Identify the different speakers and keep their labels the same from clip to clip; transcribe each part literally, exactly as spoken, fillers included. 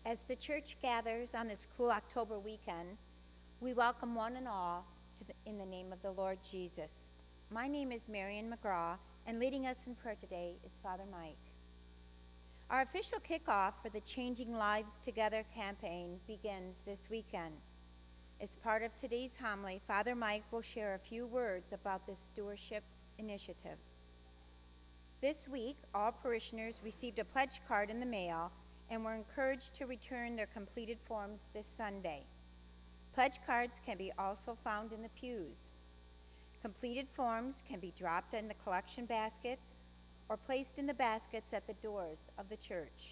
Speaker 1: As the church gathers on this cool October weekend, we welcome one and all to the, in the name of the Lord Jesus. My name is Marion McGraw, and leading us in prayer today is Father Mike. Our official kickoff for the Changing Lives Together campaign begins this weekend. As part of today's homily, Father Mike will share a few words about this stewardship initiative. This week, all parishioners received a pledge card in the mail and were encouraged to return their completed forms this Sunday. Pledge cards can be also found in the pews. Completed forms can be dropped in the collection baskets or placed in the baskets at the doors of the church.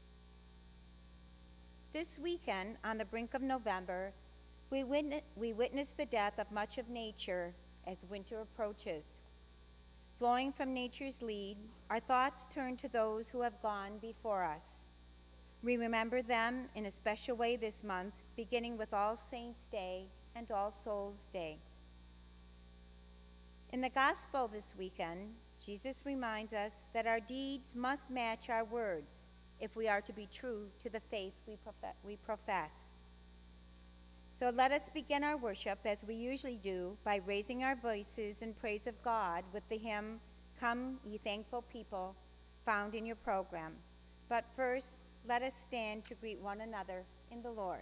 Speaker 1: This weekend, on the brink of November, we witness, we witness the death of much of nature as winter approaches. Flowing from nature's lead, our thoughts turn to those who have gone before us. We remember them in a special way this month, beginning with All Saints' Day and All Souls' Day. In the gospel this weekend, Jesus reminds us that our deeds must match our words if we are to be true to the faith we, prof- we profess. So let us begin our worship, as we usually do, by raising our voices in praise of God with the hymn, "Come, Ye Thankful People," found in your program. But first, let us stand to greet one another in the Lord.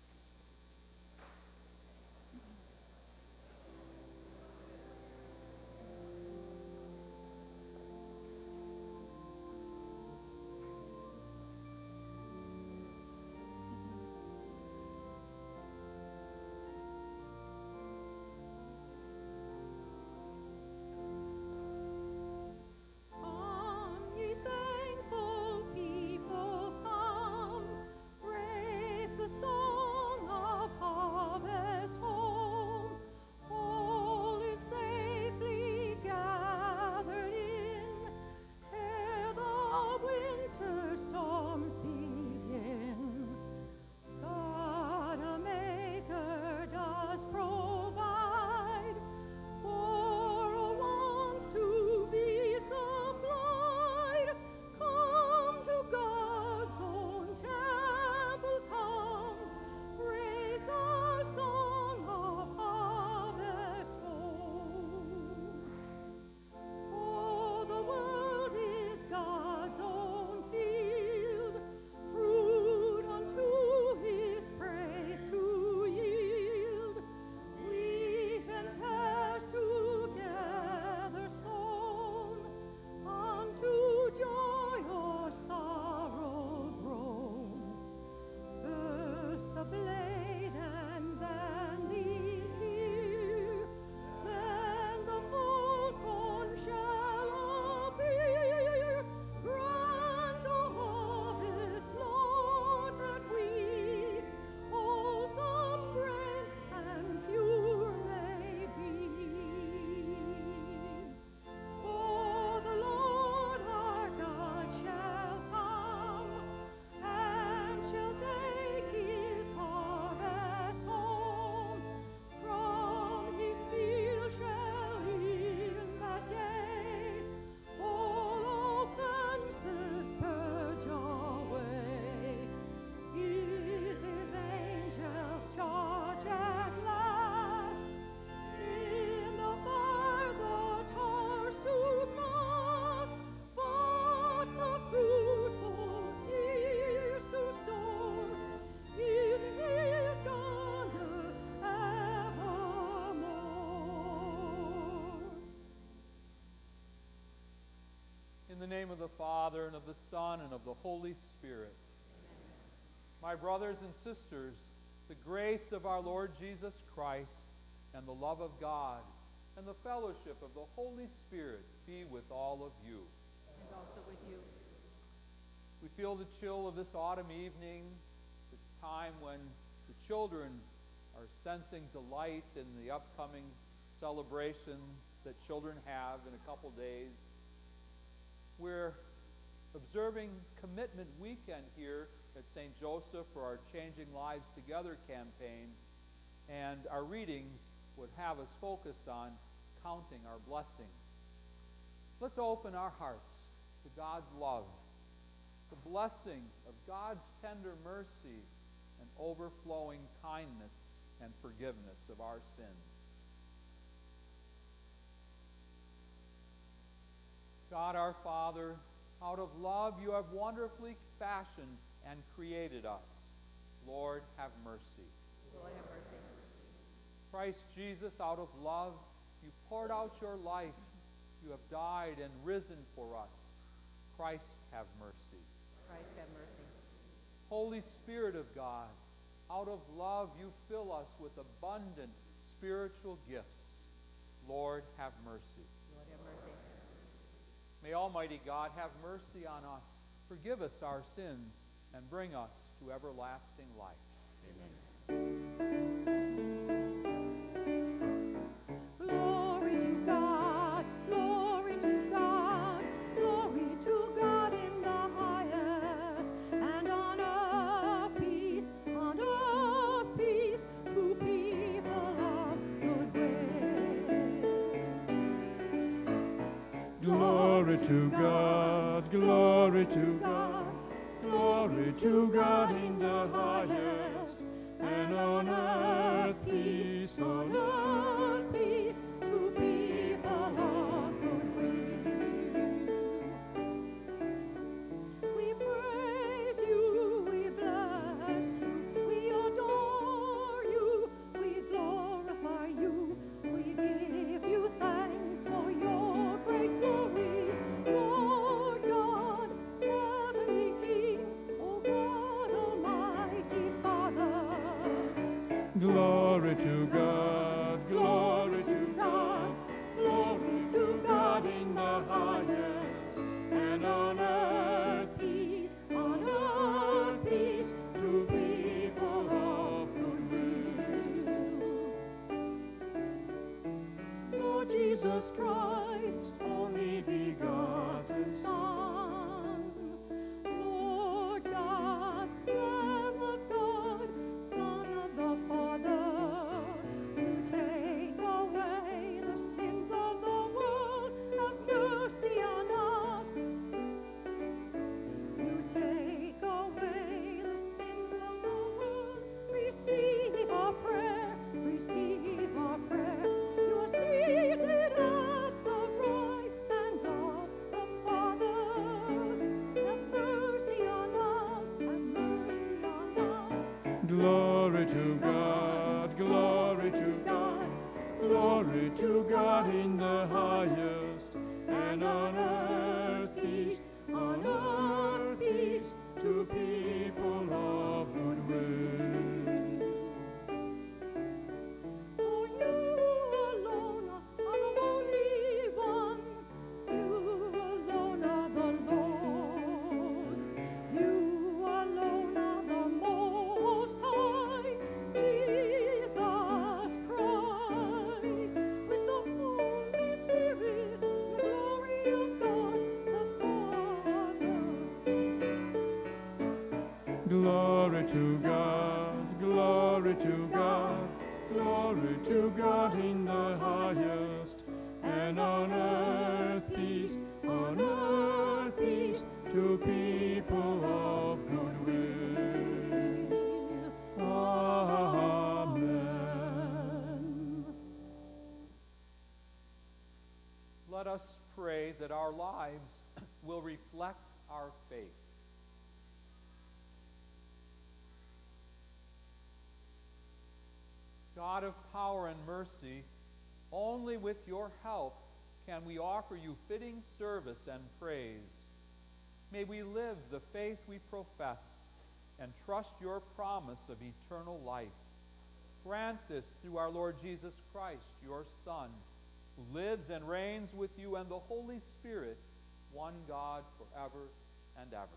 Speaker 2: In the name of the Father, and of the Son, and of the Holy Spirit. Amen. My brothers and sisters, the grace of our Lord Jesus Christ, and the love of God, and the fellowship of the Holy Spirit be with all of you.
Speaker 3: And also with you.
Speaker 2: We feel the chill of this autumn evening, the time when the children are sensing delight in the upcoming celebration that children have in a couple days. We're observing Commitment Weekend here at Saint Joseph for our Changing Lives Together campaign, and our readings would have us focus on counting our blessings. Let's open our hearts to God's love the blessing of God's tender mercy and overflowing kindness and forgiveness of our sins. God our Father, out of love you have wonderfully fashioned and created us. Lord, have mercy.
Speaker 3: Lord, have mercy.
Speaker 2: Christ Jesus, out of love, you poured out your life. You have died and risen for us. Christ, have mercy.
Speaker 3: Christ, have mercy.
Speaker 2: Holy Spirit of God, out of love you fill us with abundant spiritual gifts. Lord, have mercy.
Speaker 3: Lord, have mercy.
Speaker 2: May Almighty God have mercy on us, forgive us our sins, and bring us to everlasting life.
Speaker 3: Amen.
Speaker 4: Glory to God, glory to God, glory to God in the highest, and on earth peace, on earth peace, to people of good will.
Speaker 5: Glory to God, glory to God, glory to God in the highest, and on earth peace, on earth peace,
Speaker 4: to people of good will. We praise you, we bless you, we adore you, we glorify you, we give you thanks for your great glory, Lord God, heavenly King, O God, Almighty Father.
Speaker 5: Glory to God, glory to
Speaker 4: God,
Speaker 5: glory to God in the highest, and on earth
Speaker 4: peace, on earth peace, to people of good will. Lord Jesus Christ, only begotten Son, Lord God, Lamb of God, Son of the Father, you take away the sins of the world, have mercy on us. You take away the sins of the world, receive our prayer, receive our prayer. You are seated at the right hand of the Father. Have mercy on us, have mercy on us.
Speaker 5: Glory to God, glory to God, glory to God in the highest, and on earth peace, on earth peace, to people of good will.
Speaker 4: For you alone are the Holy One, you alone are the Lord, you alone are the Most High, Jesus Christ, with the Holy Spirit, the glory of God the Father.
Speaker 5: Glory to God, glory to God, glory to God in the highest, and on earth peace, on earth peace, to people of good will. Amen.
Speaker 2: Let us pray that our lives will reflect our faith. God of power and mercy, only with your help can we offer you fitting service and praise. May we live the faith we profess and trust your promise of eternal life. Grant this through our Lord Jesus Christ, your Son, who lives and reigns with you and the Holy Spirit, one God forever and ever.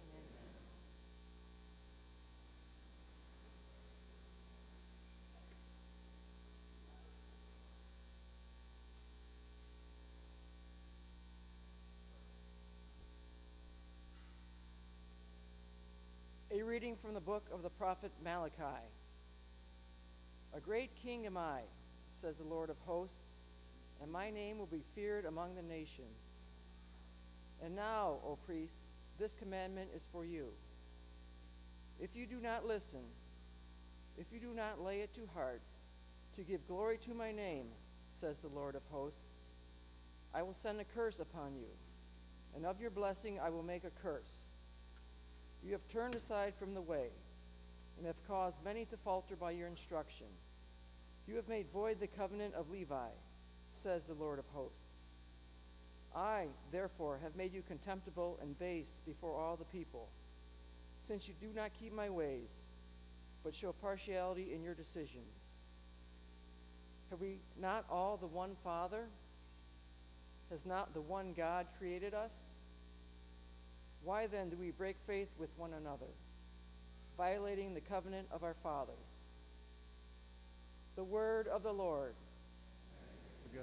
Speaker 6: A reading from the book of the prophet Malachi. A great king am I, says the Lord of hosts, and my name will be feared among the nations. And now, O priests, this commandment is for you. If you do not listen, if you do not lay it to heart, to give glory to my name, says the Lord of hosts, I will send a curse upon you, and of your blessing I will make a curse. You have turned aside from the way, and have caused many to falter by your instruction. You have made void the covenant of Levi, says the Lord of hosts. I, therefore, have made you contemptible and base before all the people, since you do not keep my ways, but show partiality in your decisions. Have we not all the one Father? Has not the one God created us? Why then do we break faith with one another, violating the covenant of our fathers? The word of the Lord.
Speaker 2: Good.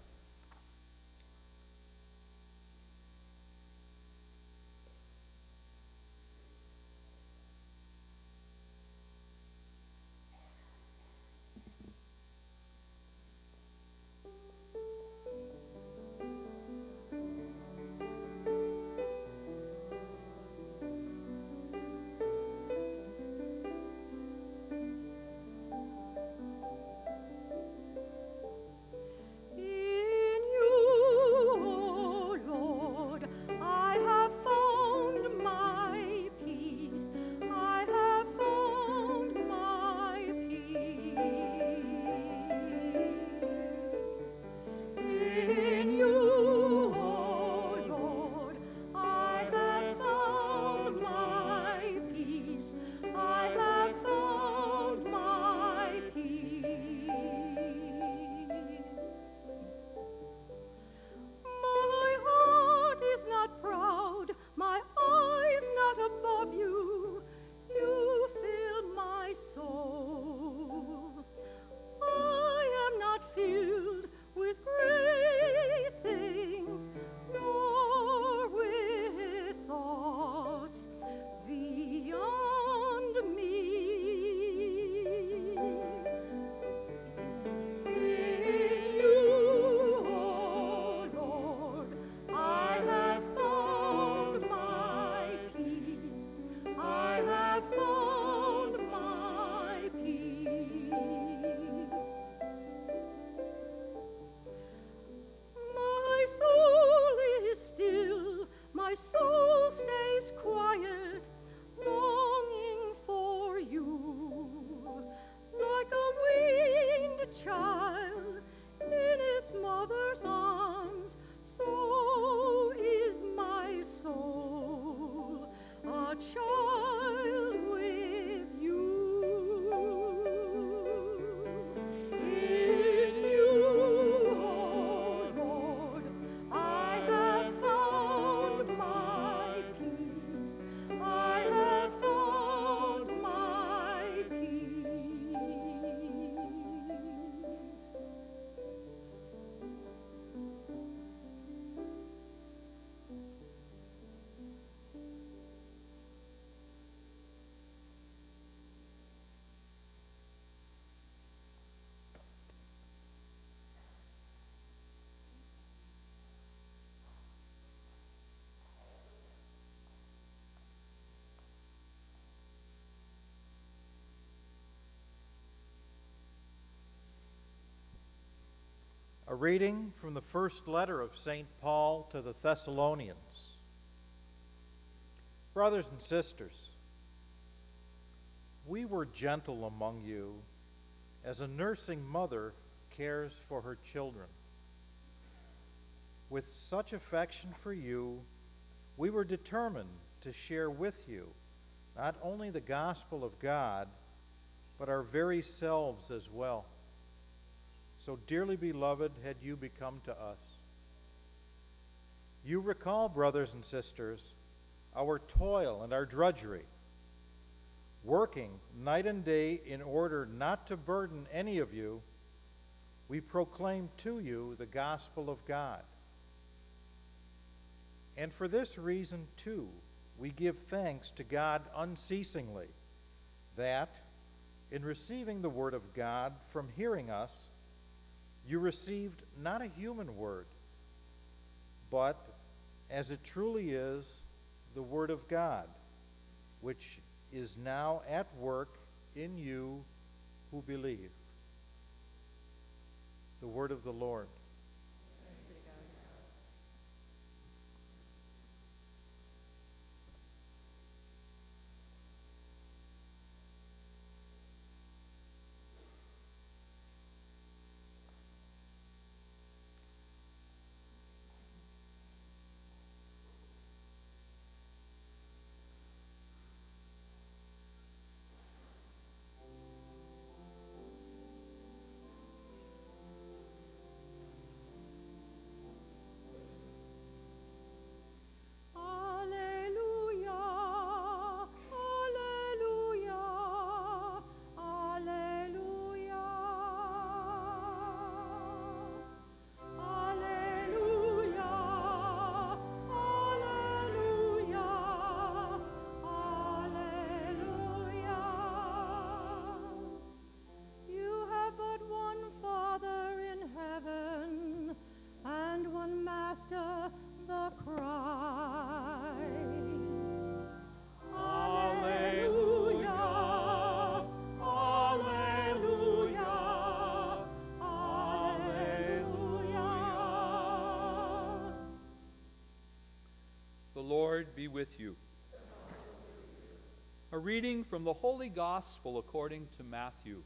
Speaker 4: In you, O Lord, I have found my peace. I have found my peace. In you, O Lord, I have found my peace. I have found my peace. My heart is not proud, my eyes not above you. You fill my soul. I am not filled with great things, nor with thoughts beyond me. In you, O Lord, I have found my peace. I have found my peace. My soul is still, my soul stays quiet, longing for you, like a weaned child in its mother's arms. So is my soul, a child with you. In you, O Lord, I have found my peace. I have found my peace.
Speaker 7: A reading from the first letter of Saint Paul to the Thessalonians. Brothers and sisters, we were gentle among you as a nursing mother cares for her children. With such affection for you, we were determined to share with you not only the gospel of God, but our very selves as well. So dearly beloved had you become to us. You recall, brothers and sisters, our toil and our drudgery, working night and day in order not to burden any of you. We proclaim to you the gospel of God. And for this reason, too, we give thanks to God unceasingly, that, in receiving the word of God from hearing us, you received not a human word, but, as it truly is, the Word of God, which is now at work in you who believe. The word of the Lord.
Speaker 3: Thanks be to God.
Speaker 4: Alleluia, alleluia, alleluia. Alleluia, alleluia, alleluia. You have but one Father in heaven, and one Master, the Christ. Alleluia, alleluia, alleluia.
Speaker 2: The Lord be with you. A reading from the Holy Gospel according to Matthew.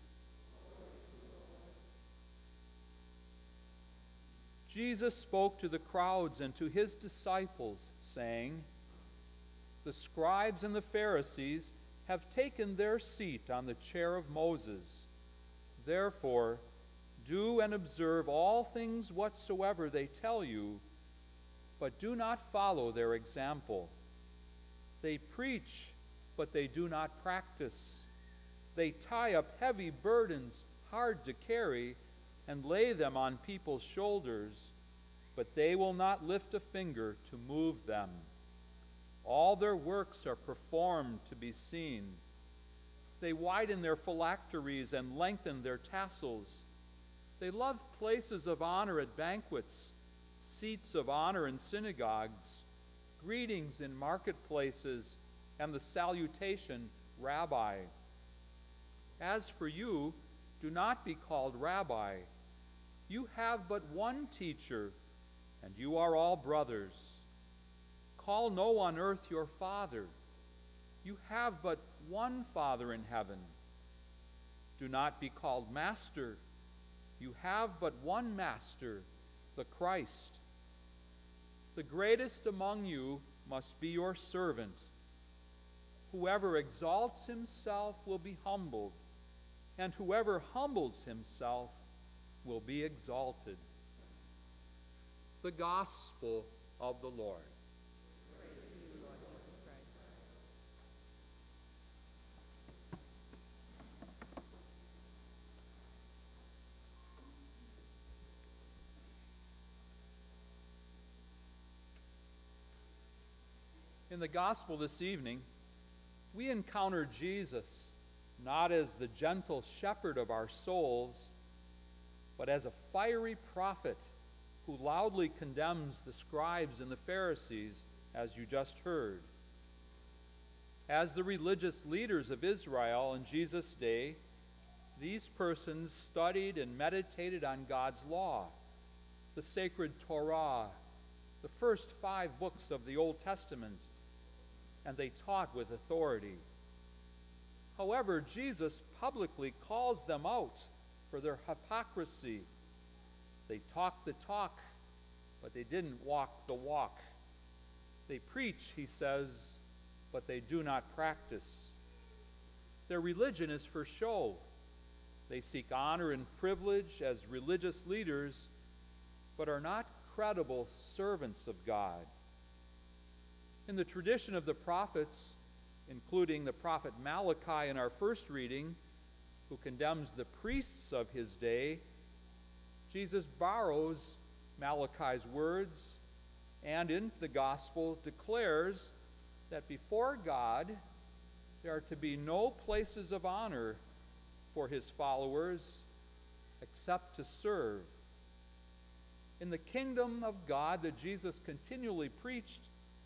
Speaker 2: Jesus spoke to the crowds and to his disciples, saying, "The scribes and the Pharisees have taken their seat on the chair of Moses. Therefore, do and observe all things whatsoever they tell you, but do not follow their example. They preach, but they do not practice. They tie up heavy burdens hard to carry and lay them on people's shoulders, but they will not lift a finger to move them. All their works are performed to be seen. They widen their phylacteries and lengthen their tassels. They love places of honor at banquets, seats of honor in synagogues, greetings in marketplaces, and the salutation, Rabbi. As for you, do not be called Rabbi. You have but one teacher, and you are all brothers. Call no one on earth your father. You have but one Father in heaven. Do not be called master. You have but one Master, the Christ. The greatest among you must be your servant. Whoever exalts himself will be humbled, and whoever humbles himself will be exalted." The Gospel of the Lord.
Speaker 3: Praise to you, Lord Jesus Christ.
Speaker 2: In the Gospel this evening, we encounter Jesus not as the gentle shepherd of our souls, but as a fiery prophet who loudly condemns the scribes and the Pharisees, as you just heard. As the religious leaders of Israel in Jesus' day, these persons studied and meditated on God's law, the sacred Torah, the first five books of the Old Testament, and they taught with authority. However, Jesus publicly calls them out for their hypocrisy. They talk the talk, but they didn't walk the walk. They preach, he says, but they do not practice. Their religion is for show. They seek honor and privilege as religious leaders, but are not credible servants of God. In the tradition of the prophets, including the prophet Malachi in our first reading, who condemns the priests of his day, Jesus borrows Malachi's words and in the gospel declares that before God there are to be no places of honor for his followers except to serve. In the kingdom of God that Jesus continually preached,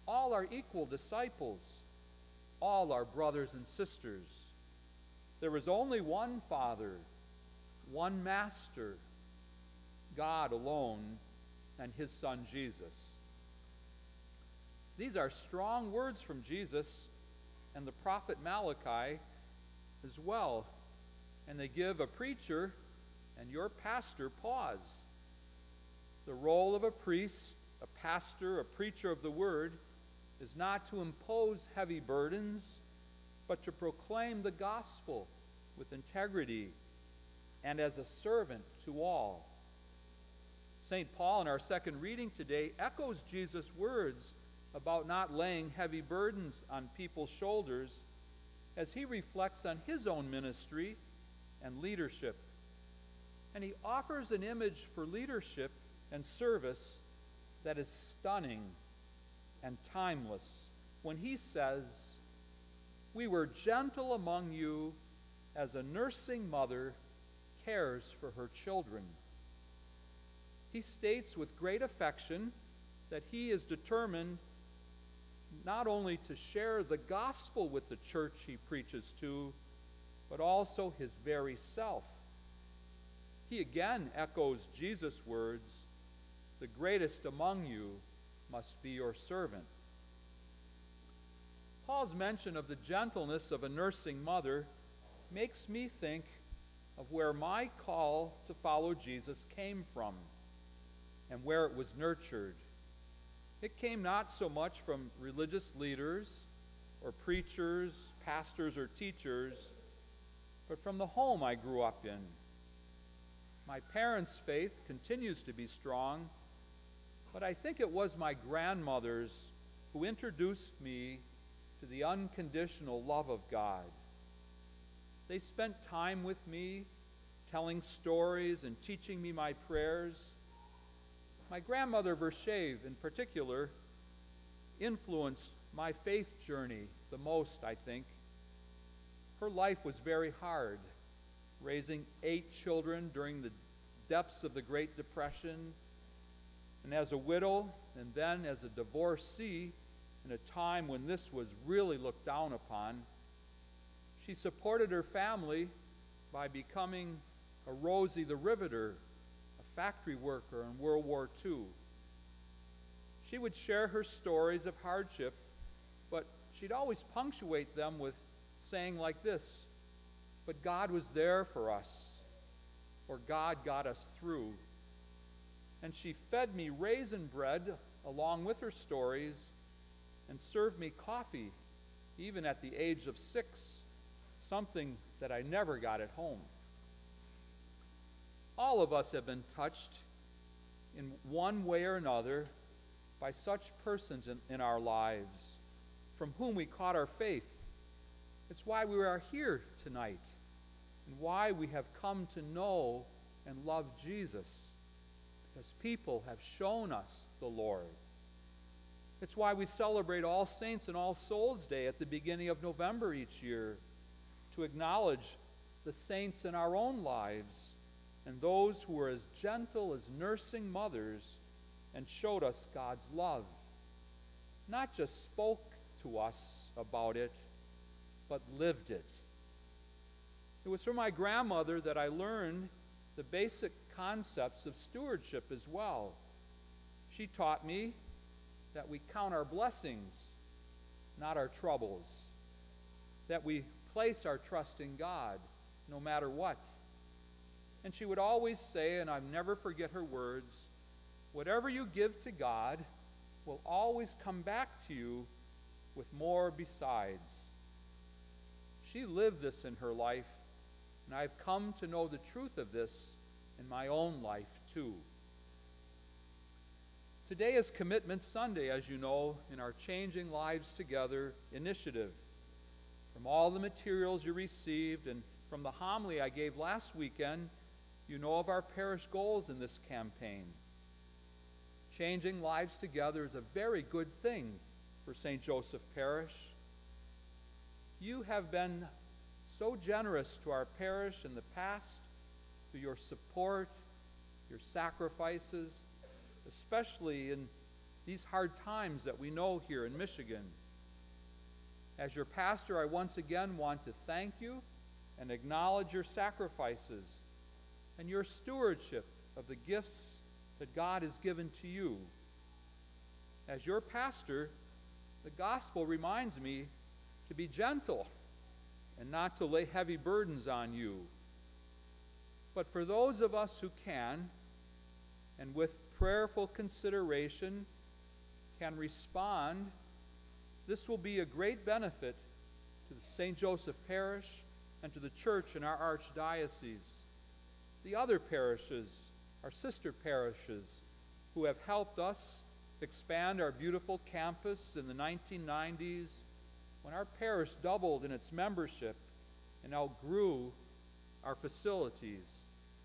Speaker 2: all are equal disciples. All are brothers and sisters. There is only one Father, one Master, God alone, and his Son Jesus. These are strong words from Jesus and the prophet Malachi as well, and they give a preacher and your pastor pause. The role of a priest, a pastor, a preacher of the word is not to impose heavy burdens, but to proclaim the gospel with integrity and as a servant to all. Saint Paul, in our second reading today, echoes Jesus' words about not laying heavy burdens on people's shoulders as he reflects on his own ministry and leadership. And he offers an image for leadership and service that is stunning and timeless when he says, "We were gentle among you as a nursing mother cares for her children." He states with great affection that he is determined not only to share the gospel with the church he preaches to, but also his very self. He again echoes Jesus' words, "The greatest among you must be your servant." Paul's mention of the gentleness of a nursing mother makes me think of where my call to follow Jesus came from and where it was nurtured. It came not so much from religious leaders or preachers, pastors, or teachers, but from the home I grew up in. My parents' faith continues to be strong, but I think it was my grandmothers who introduced me to the unconditional love of God. They spent time with me, telling stories and teaching me my prayers. My grandmother Vershave, in particular, influenced my faith journey the most, I think. Her life was very hard, raising eight children during the depths of the Great Depression, and as a widow, and then as a divorcee, in a time when this was really looked down upon. She supported her family by becoming a Rosie the Riveter, a factory worker in World War Two. She would share her stories of hardship, but she'd always punctuate them with saying like this, "But God was there for us," or "God got us through." And she fed me raisin bread along with her stories and served me coffee, even at the age of six, something that I never got at home. All of us have been touched in one way or another by such persons in, in our lives from whom we caught our faith. It's why we are here tonight and why we have come to know and love Jesus, because people have shown us the Lord. It's why we celebrate All Saints and All Souls Day at the beginning of November each year, to acknowledge the saints in our own lives and those who were as gentle as nursing mothers and showed us God's love. Not just spoke to us about it, but lived it. It was from my grandmother that I learned the basic concepts of stewardship as well. She taught me that we count our blessings, not our troubles, that we place our trust in God no matter what. And she would always say, and I'll never forget her words, "Whatever you give to God will always come back to you with more besides." She lived this in her life, and I've come to know the truth of this in my own life too. Today is Commitment Sunday, as you know, in our Changing Lives Together initiative. From all the materials you received and from the homily I gave last weekend, you know of our parish goals in this campaign. Changing lives together is a very good thing for Saint Joseph Parish. You have been so generous to our parish in the past through your support, your sacrifices, especially in these hard times that we know here in Michigan. As your pastor, I once again want to thank you and acknowledge your sacrifices and your stewardship of the gifts that God has given to you. As your pastor, the gospel reminds me to be gentle and not to lay heavy burdens on you. But for those of us who can, and with prayerful consideration, can respond, this will be a great benefit to the Saint Joseph Parish and to the church in our archdiocese. The other parishes, our sister parishes, who have helped us expand our beautiful campus in the nineteen nineties, when our parish doubled in its membership and outgrew our facilities.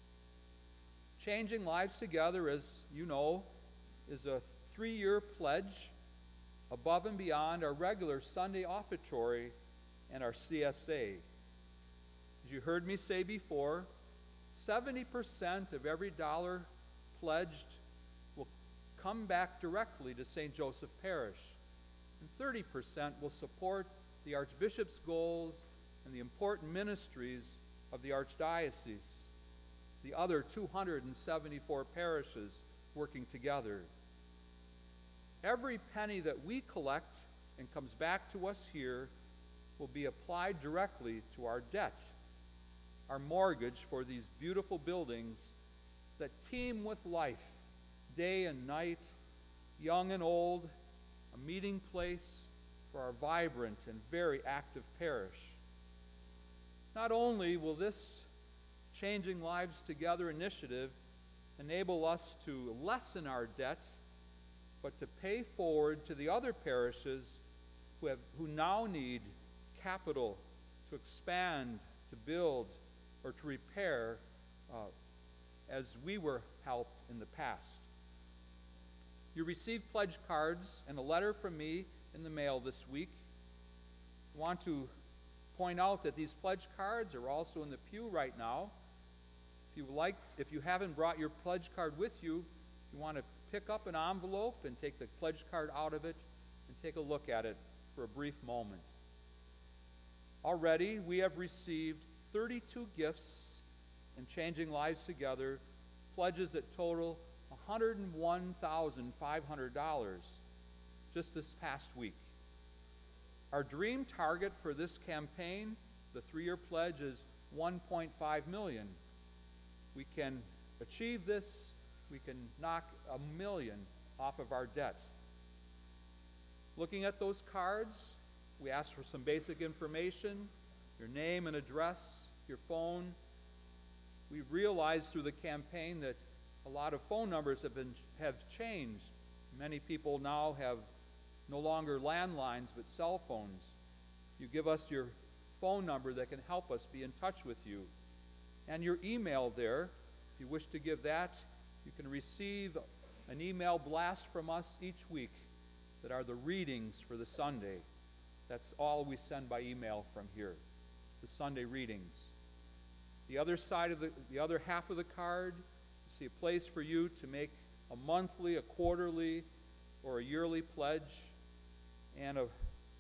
Speaker 2: Changing Lives Together, as you know, is a three-year pledge above and beyond our regular Sunday offertory and our C S A. As you heard me say before, seventy percent of every dollar pledged will come back directly to Saint Joseph Parish, and thirty percent will support the Archbishop's goals and the important ministries of the Archdiocese, the other two hundred seventy-four parishes working together. Every penny that we collect and comes back to us here will be applied directly to our debt, our mortgage for these beautiful buildings that teem with life, day and night, young and old, a meeting place for our vibrant and very active parish. Not only will this Changing Lives Together initiative enable us to lessen our debt, but to pay forward to the other parishes who, have, who now need capital to expand, to build, or to repair uh, as we were helped in the past. You received pledge cards and a letter from me in the mail this week. I want to point out that these pledge cards are also in the pew right now. If you like, if you haven't brought your pledge card with you, you want to pick up an envelope and take the pledge card out of it and take a look at it for a brief moment. Already, we have received thirty-two gifts in Changing Lives Together, pledges that total one hundred one thousand five hundred dollars just this past week. Our dream target for this campaign, the three-year pledge, is one point five million dollars. We can achieve this. We can knock a million off of our debt. Looking at those cards, we ask for some basic information, your name and address, your phone. We realized through the campaign that a lot of phone numbers have been have changed. Many people now have no longer landlines but cell phones. You give us your phone number that can help us be in touch with you. And your email there, if you wish to give that, you can receive an email blast from us each week that are the readings for the Sunday. That's all we send by email from here, the Sunday readings. The other side of the, the other half of the card, you see a place for you to make a monthly, a quarterly, or a yearly pledge. And a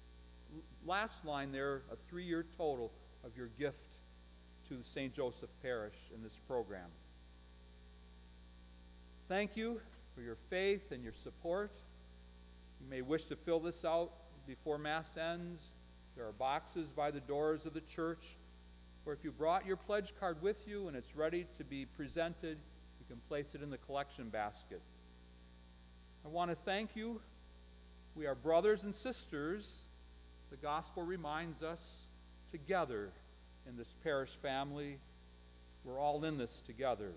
Speaker 2: last line there, a three-year total of your gift to Saint Joseph Parish in this program. Thank you for your faith and your support. You may wish to fill this out before Mass ends. There are boxes by the doors of the church, or if you brought your pledge card with you and it's ready to be presented, you can place it in the collection basket. I want to thank you. We are brothers and sisters. The gospel reminds us together in this parish family. We're all in this together.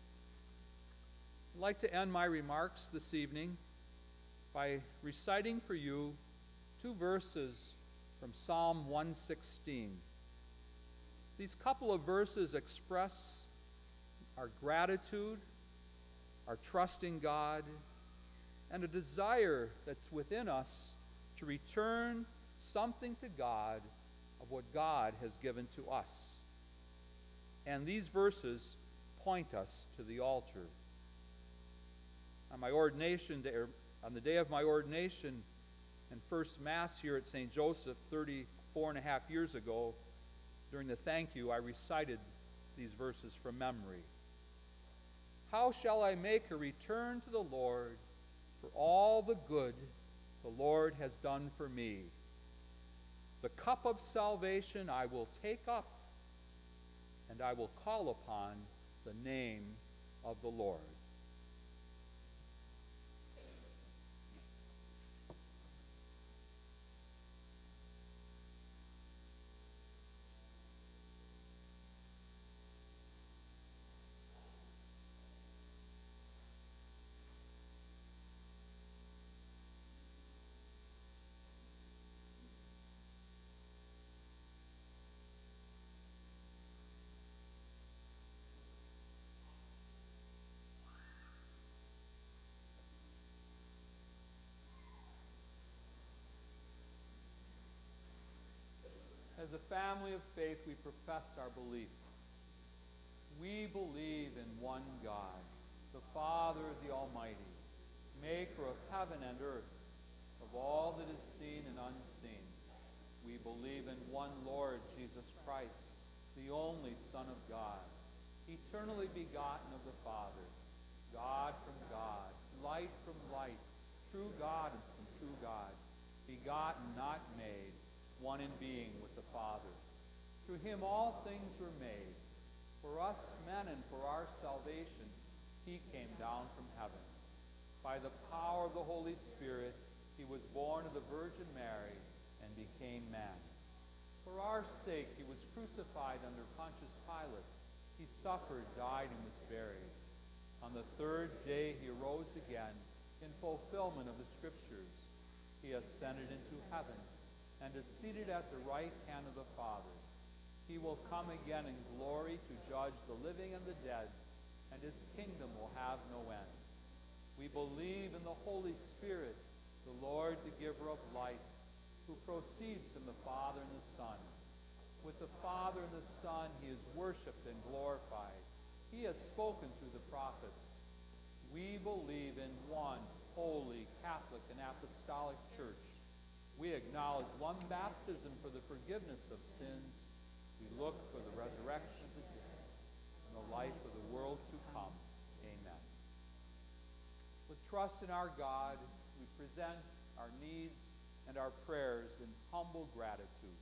Speaker 2: I'd like to end my remarks this evening by reciting for you two verses from Psalm one sixteen. These couple of verses express our gratitude, our trust in God, and a desire that's within us to return something to God of what God has given to us. And these verses point us to the altar. On my ordination day, or on the day of my ordination and first Mass here at Saint Joseph thirty-four and a half years ago, during the thank you, I recited these verses from memory. How shall I make a return to the Lord for all the good the Lord has done for me? The cup of salvation I will take up, and I will call upon the name of the Lord. As a family of faith, we profess our belief. We believe in one God, the Father, the Almighty, maker of heaven and earth, of all that is seen and unseen. We believe in one Lord, Jesus Christ, the only Son of God, eternally begotten of the Father, God from God, light from light, true God from true God, begotten, not made, one in being with the Father. Through him all things were made. For us men and for our salvation, he came down from heaven. By the power of the Holy Spirit, he was born of the Virgin Mary and became man. For our sake, he was crucified under Pontius Pilate. He suffered, died, and was buried. On the third day, he arose again in fulfillment of the Scriptures. He ascended into heaven and is seated at the right hand of the Father. He will come again in glory to judge the living and the dead, and his kingdom will have no end. We believe in the Holy Spirit, the Lord, the giver of life, who proceeds from the Father and the Son. With the Father and the Son he is worshipped and glorified. He has spoken through the prophets. We believe in one holy, Catholic, and Apostolic Church. We acknowledge one baptism for the forgiveness of sins. We look for the resurrection of the dead and the life of the world to come. Amen. With trust in our God, we present our needs and our prayers in humble gratitude.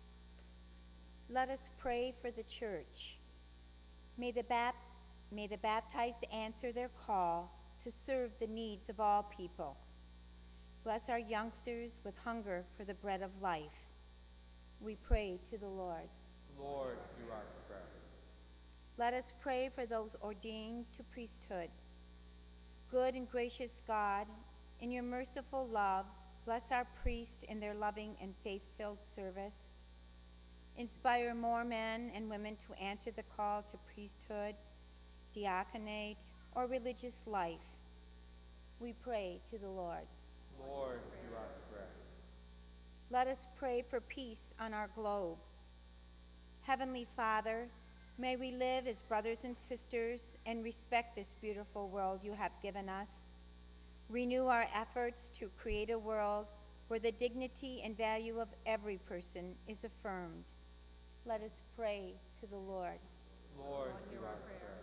Speaker 1: Let us pray for the Church. May the, bap- may the baptized answer their call to serve the needs of all people. Bless our youngsters with hunger for the bread of life. We pray to the Lord.
Speaker 2: Lord, hear our prayer.
Speaker 1: Let us pray for those ordained to priesthood. Good and gracious God, in your merciful love, bless our priests in their loving and faith-filled service. Inspire more men and women to answer the call to priesthood, diaconate, or religious life. We pray to the Lord.
Speaker 2: Lord, hear our prayer.
Speaker 1: Let us pray for peace on our globe. Heavenly Father, may we live as brothers and sisters and respect this beautiful world you have given us. Renew our efforts to create a world where the dignity and value of every person is affirmed. Let us pray to the Lord.
Speaker 2: Lord, hear our prayer.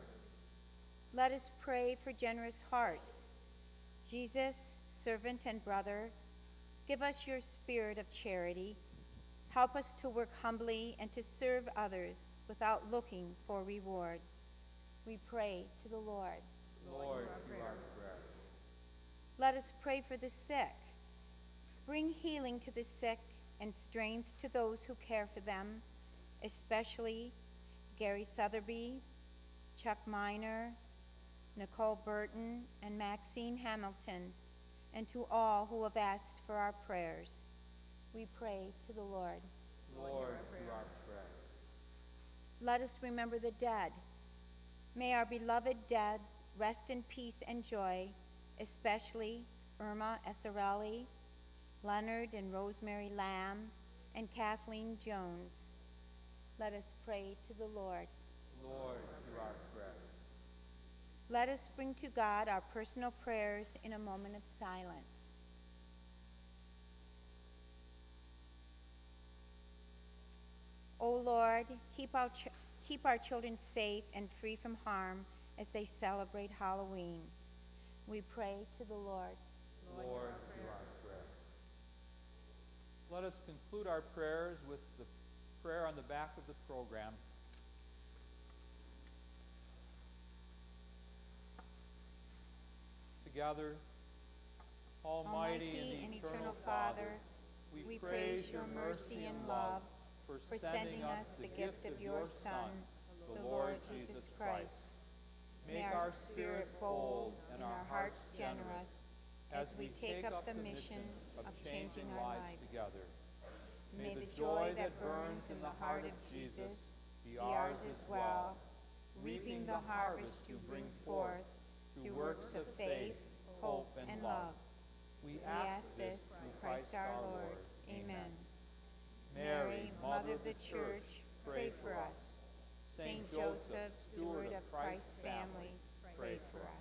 Speaker 1: Let us pray for generous hearts. Jesus, servant and brother, give us your spirit of charity. Help us to work humbly and to serve others without looking for reward. We pray to the Lord.
Speaker 2: Lord, hear our prayer.
Speaker 1: Let us pray for the sick. Bring healing to the sick and strength to those who care for them, especially Gary Sotheby, Chuck Miner, Nicole Burton, and Maxine Hamilton, and to all who have asked for our prayers. We pray to the Lord.
Speaker 2: Lord, hear our prayer.
Speaker 1: Let us remember the dead. May our beloved dead rest in peace and joy, especially Irma Esarelli, Leonard and Rosemary Lamb, and Kathleen Jones. Let us pray to the Lord.
Speaker 2: Lord, hear our prayer.
Speaker 1: Let us bring to God our personal prayers in a moment of silence. O Lord, keep our, ch- keep our children safe and free from harm as they celebrate Halloween. We pray to the Lord.
Speaker 2: Lord, hear our prayer. Let us conclude our prayers with the prayer on the back of the program. Together, Almighty, and eternal Father, we praise your mercy and love for sending us the gift of your Son, the Lord Jesus Christ. Make our spirits bold and our hearts generous as we take up the mission of changing our lives together. May the joy that burns in the heart of Jesus be ours as well, reaping the harvest you bring forth through works of faith, hope, and love. We ask this through Christ our Lord. Amen. Mary, Mother of the Church, pray for us. Saint Joseph, steward of Christ's family, pray for us.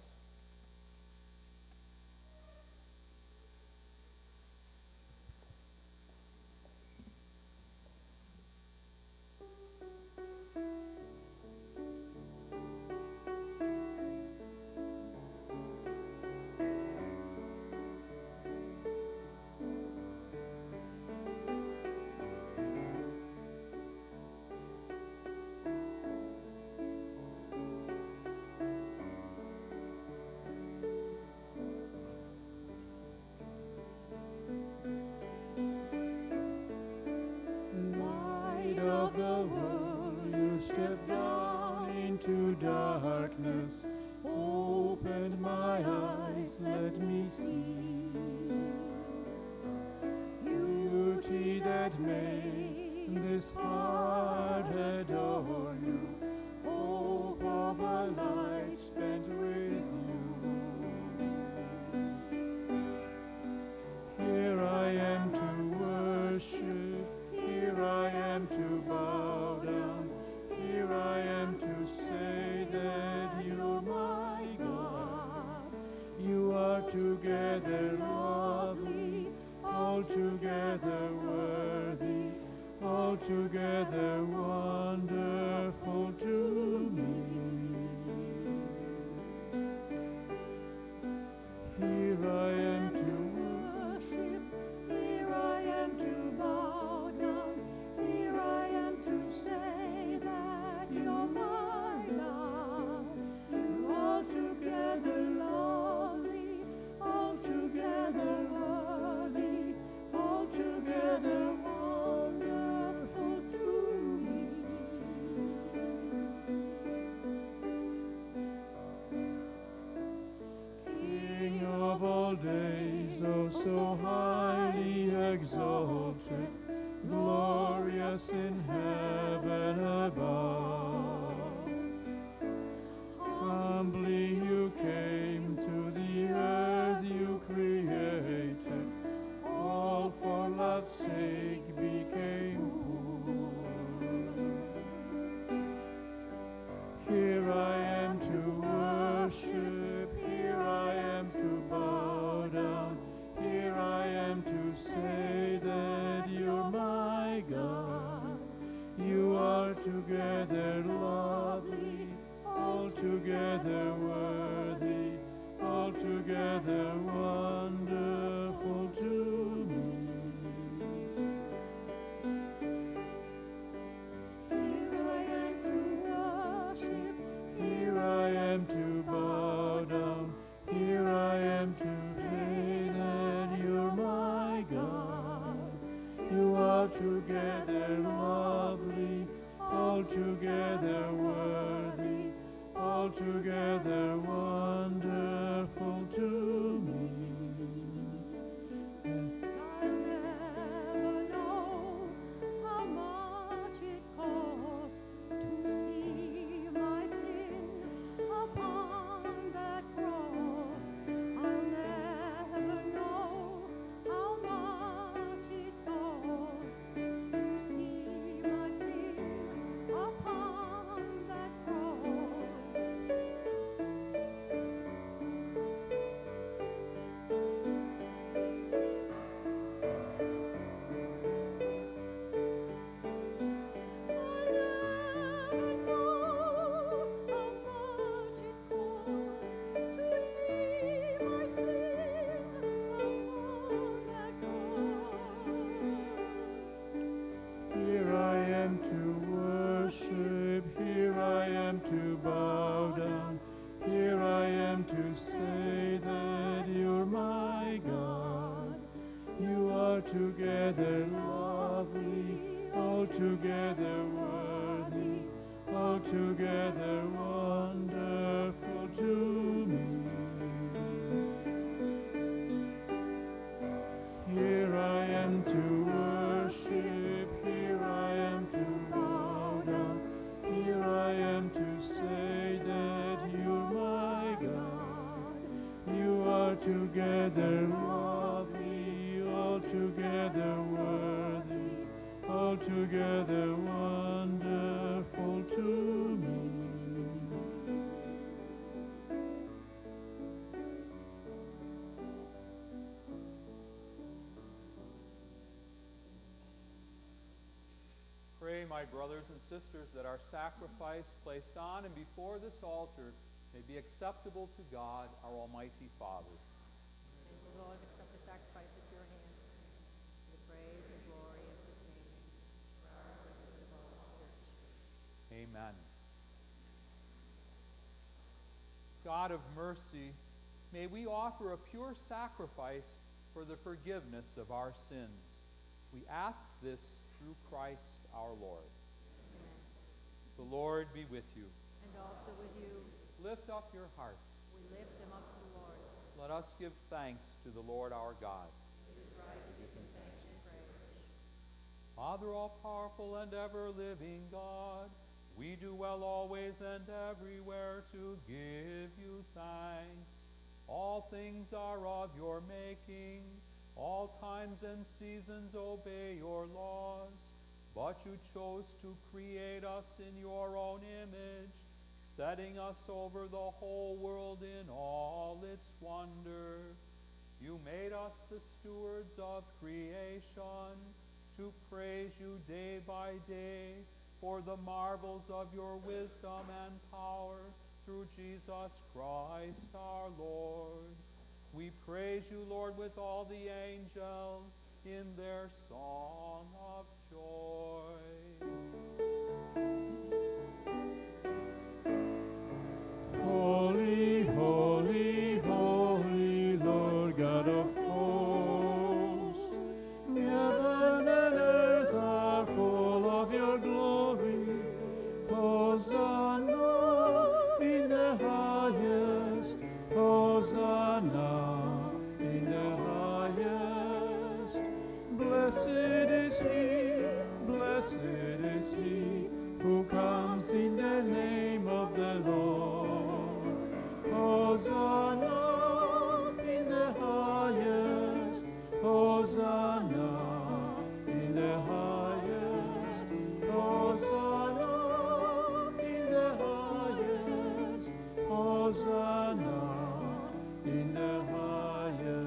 Speaker 5: Of the world, you stepped down into darkness, opened my eyes, let me see beauty that made this heart adore you, hope of a life spent with you. Here I am to worship, here I am to bow down, here I am to say that you're my God. You are together lovely, altogether worthy, altogether wonderful to me. Here I am to worship, here I am to bow down, here I am to say that you're my God. You're altogether lovely, altogether worthy, altogether wonderful to me. King of all days, oh so highly exalted, glorious in heaven above. Humbly you came to the earth you created, all for love's sake became poor. Here I am to worship, here I am to bow down, here I am to say that you're my God. You are together lovely, altogether worthy, altogether wonderful to me. altogether wonderful to me. Here I am to worship, here I am to bow down, here I am to say that you're my God. You are together lovely, altogether worthy, altogether wonderful to me.
Speaker 2: Pray, my brothers and sisters, that our sacrifice placed on and before this altar may be acceptable to God, our Almighty Father.
Speaker 3: And the Lord accept the sacrifice at your hands, for the praise and glory of his name, for our good and of all his church.
Speaker 2: Amen. God of mercy, may we offer a pure sacrifice for the forgiveness of our sins. We ask this through Christ our Lord.
Speaker 3: Amen.
Speaker 2: The Lord be with you.
Speaker 3: And also with you,
Speaker 2: Lift up your hearts.
Speaker 3: we lift them up to the Lord.
Speaker 2: Let us give thanks to the Lord our God.
Speaker 3: It is right to give him thanks and praise.
Speaker 2: Father, all-powerful and ever-living God, we do well always and everywhere to give you thanks. All things are of your making. All times and seasons obey your laws. But you chose to create us in your own image, setting us over the whole world in all its wonder. You made us the stewards of creation, to praise you day by day for the marvels of your wisdom and power through Jesus Christ our Lord. We praise you, Lord, with all the angels in their song of joy.
Speaker 5: Holy, holy, holy, Lord God of hosts, heaven and earth are full of your glory. Hosanna in the highest, Hosanna in the highest. Blessed is he, blessed is he, who comes in the name of the Lord. Hosanna in the highest, Hosanna in the highest, Hosanna in the highest, Hosanna in the highest.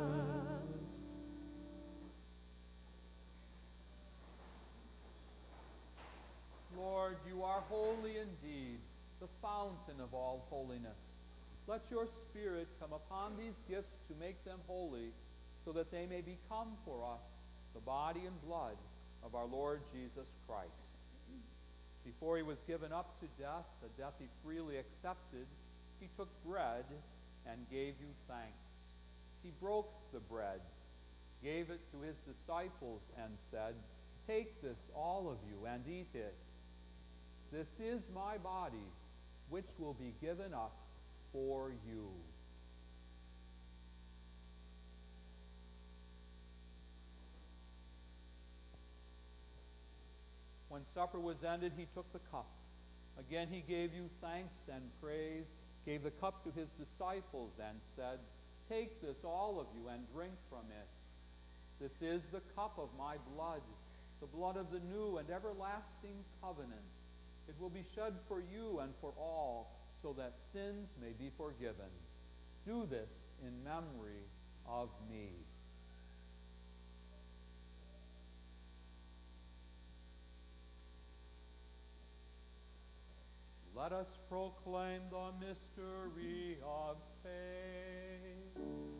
Speaker 2: Lord, you are holy indeed, the fountain of all holiness. Let your Spirit come upon these gifts to make them holy, so that they may become for us the body and blood of our Lord Jesus Christ. Before he was given up to death, a death he freely accepted, he took bread and gave you thanks. He broke the bread, gave it to his disciples, and said, "Take this, all of you, and eat it. This is my body, which will be given up for you." When supper was ended, he took the cup. Again he gave you thanks and praise, gave the cup to his disciples, and said, "Take this, all of you, and drink from it. This is the cup of my blood, the blood of the new and everlasting covenant. It will be shed for you and for all, so that sins may be forgiven. Do this in memory of me." Let us proclaim the mystery of faith.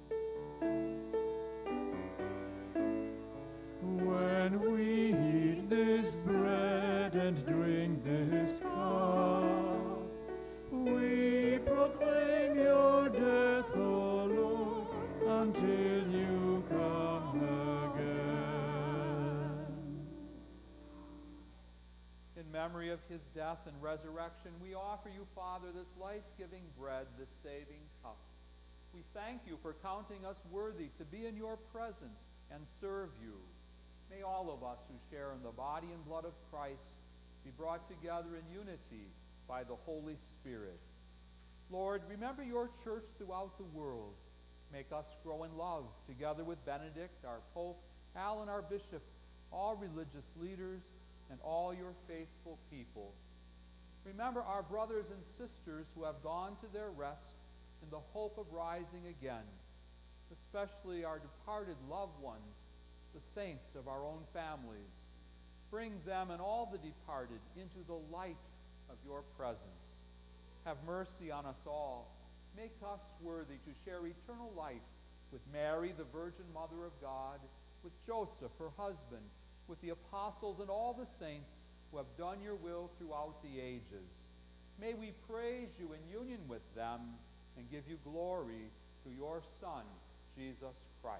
Speaker 5: When we eat this bread and drink this cup, we proclaim your death, O Lord, until you come again.
Speaker 2: In memory of his death and resurrection, we offer you, Father, this life-giving bread, this saving cup. We thank you for counting us worthy to be in your presence and serve you. May all of us who share in the body and blood of Christ be brought together in unity by the Holy Spirit. Lord, remember your church throughout the world. Make us grow in love, together with Benedict, our Pope, Alan, our Bishop, all religious leaders, and all your faithful people. Remember our brothers and sisters who have gone to their rest in the hope of rising again, especially our departed loved ones, the saints of our own families. Bring them and all the departed into the light of your presence. Have mercy on us all. Make us worthy to share eternal life with Mary, the Virgin Mother of God, with Joseph, her husband, with the apostles and all the saints who have done your will throughout the ages. May we praise you in union with them and give you glory through your Son, Jesus Christ.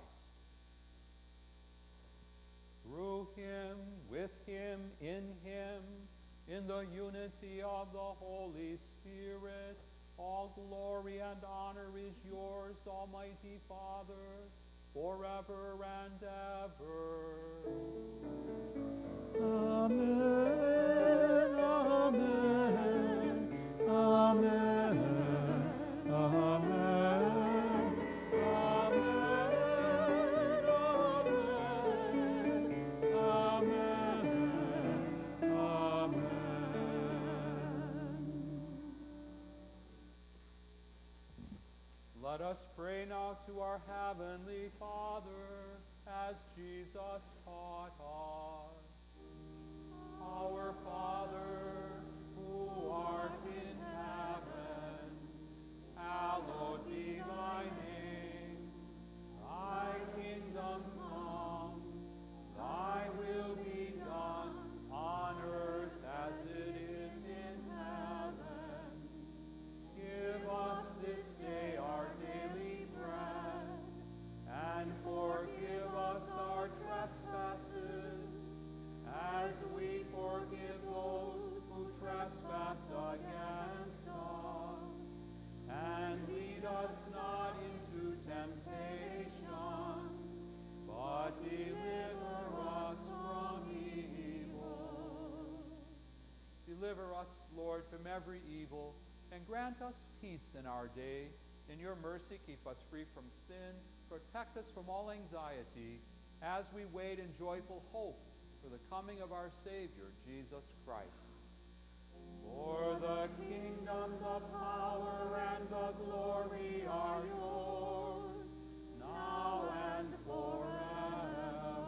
Speaker 2: Through him, with him, in him, in the unity of the Holy Spirit, all glory and honor is yours, Almighty Father, forever and ever.
Speaker 5: Amen, amen, amen, amen, amen, amen, amen, amen.
Speaker 2: Let us pray now to our Heavenly Father, as Jesus taught us. Our Father, who art in heaven, hallowed be thy name. Thy kingdom come, thy will be done on earth as it is in heaven. Give us this day our daily bread, and forgive us our trespasses, as we forgive those who trespass against us. And lead us not into temptation, but deliver us from evil. Deliver us, Lord, from every evil, and grant us peace in our day. In your mercy, keep us free from sin, protect us from all anxiety, as we wait in joyful hope for the coming of our Savior, Jesus Christ. For the kingdom, the power, and the glory are yours, now and forever.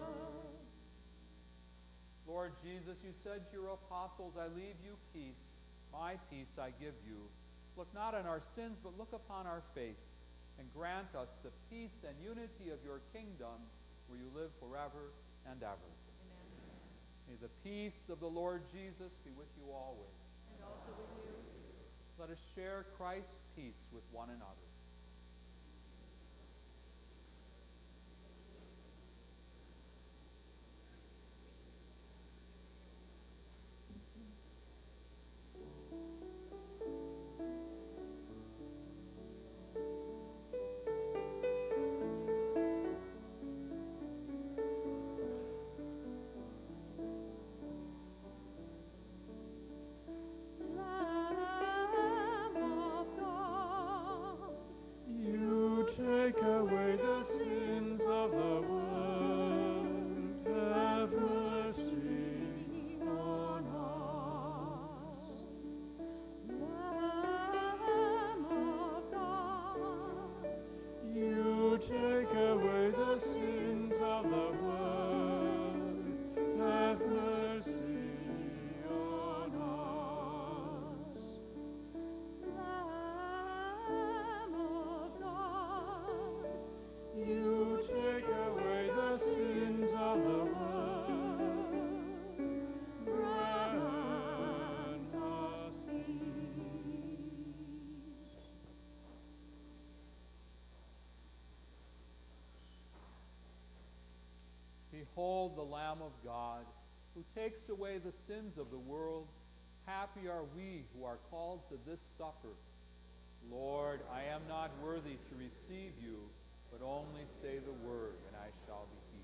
Speaker 2: Lord Jesus, you said to your apostles, I leave you peace, my peace I give you. Look not on our sins, but look upon our faith, and grant us the peace and unity of your kingdom, where you live forever and ever. May the peace of the Lord Jesus be with you always.
Speaker 3: And also with you.
Speaker 2: Let us share Christ's peace with one another.
Speaker 4: Lamb of God,
Speaker 5: You take away the sins of the world. Have mercy on us.
Speaker 4: Lamb of God,
Speaker 5: You take away the sins of the world. Have mercy on us.
Speaker 4: Lamb of God,
Speaker 5: You take away the sins of the world. Grant us peace.
Speaker 2: Behold the Lamb of God. who takes away the sins of the world, happy are we who are called to this supper. Lord, I am not worthy to receive you, but only say the word, and I shall be healed.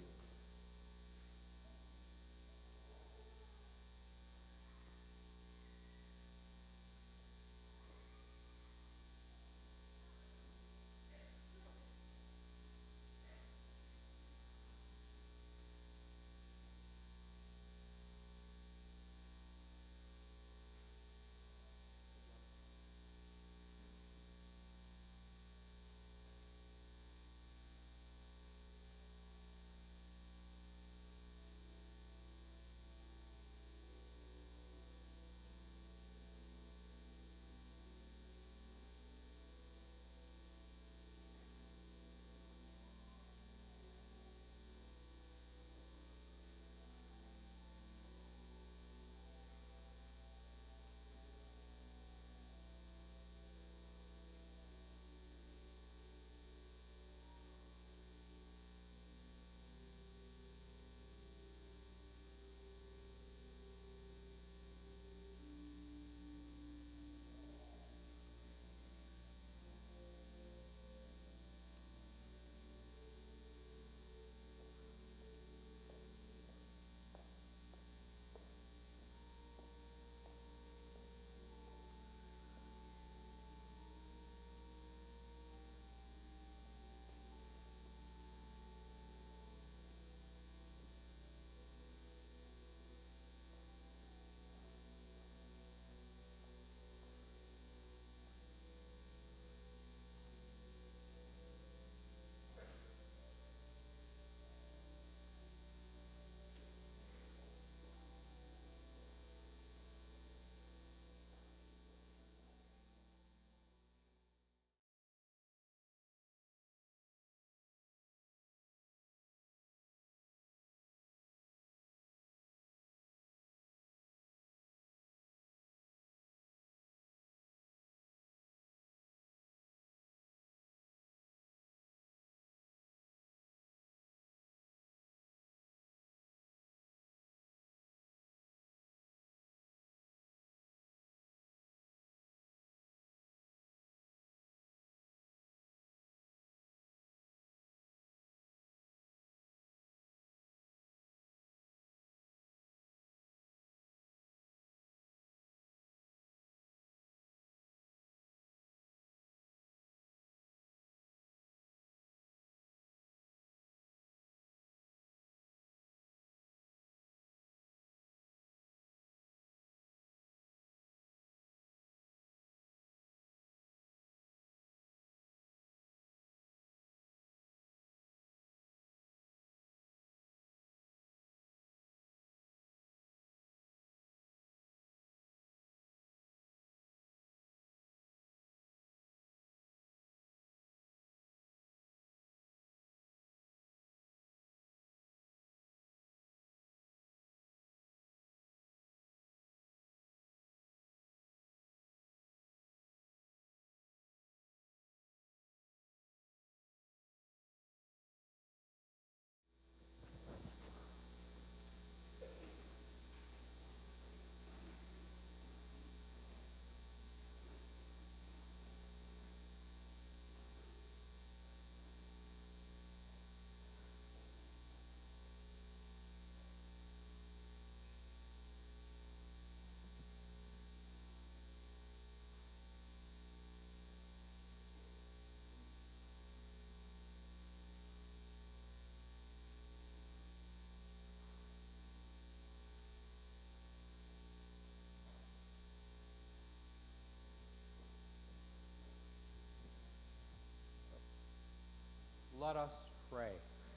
Speaker 2: Let us pray.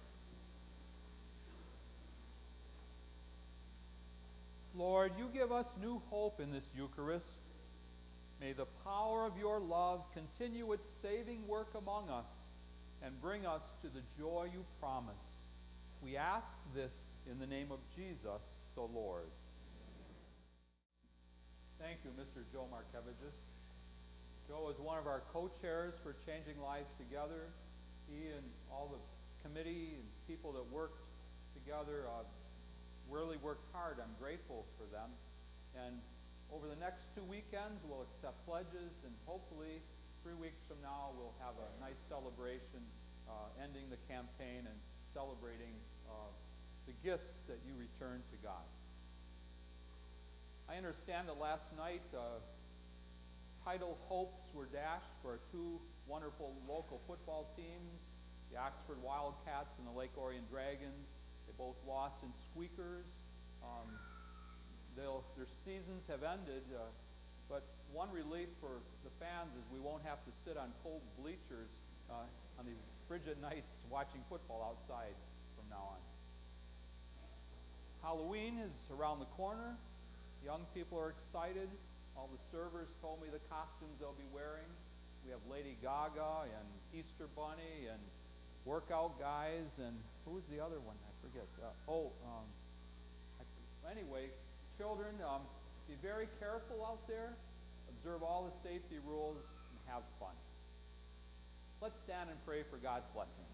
Speaker 2: Lord, you give us new hope in this Eucharist. May the power of your love continue its saving work among us and bring us to the joy you promise. We ask this in the name of Jesus, the Lord. Thank you, Mister Joe Markevicius. Joe is one of our co-chairs for Changing Lives Together. He and all the committee and people that worked together uh, really worked hard. I'm grateful for them. And over the next two weekends, we'll accept pledges, and hopefully three weeks from now, we'll have a nice celebration uh, ending the campaign and celebrating uh, the gifts that you return to God. I understand that last night, uh, title hopes were dashed for our two wonderful local football teams, the Oxford Wildcats and the Lake Orion Dragons. They both lost in squeakers. Um, they'll, their seasons have ended, uh, but one relief for the fans is we won't have to sit on cold bleachers uh, on these frigid nights watching football outside from now on. Halloween is around the corner. Young people are excited. All the servers told me the costumes they'll be wearing. We have Lady Gaga and Easter Bunny and workout guys, and who was the other one? I forget. Uh, oh, um, I, anyway, children, um, be very careful out there. Observe all the safety rules and have fun. Let's stand and pray for God's blessings.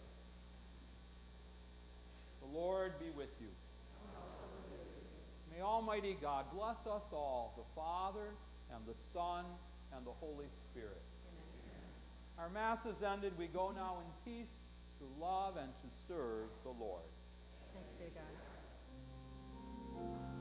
Speaker 2: The Lord be with you. May Almighty God bless us all, the Father, and the Son, and the Holy Spirit. Amen. Our Mass is ended. We go now in peace to love and to serve the Lord.
Speaker 3: Thanks be to God.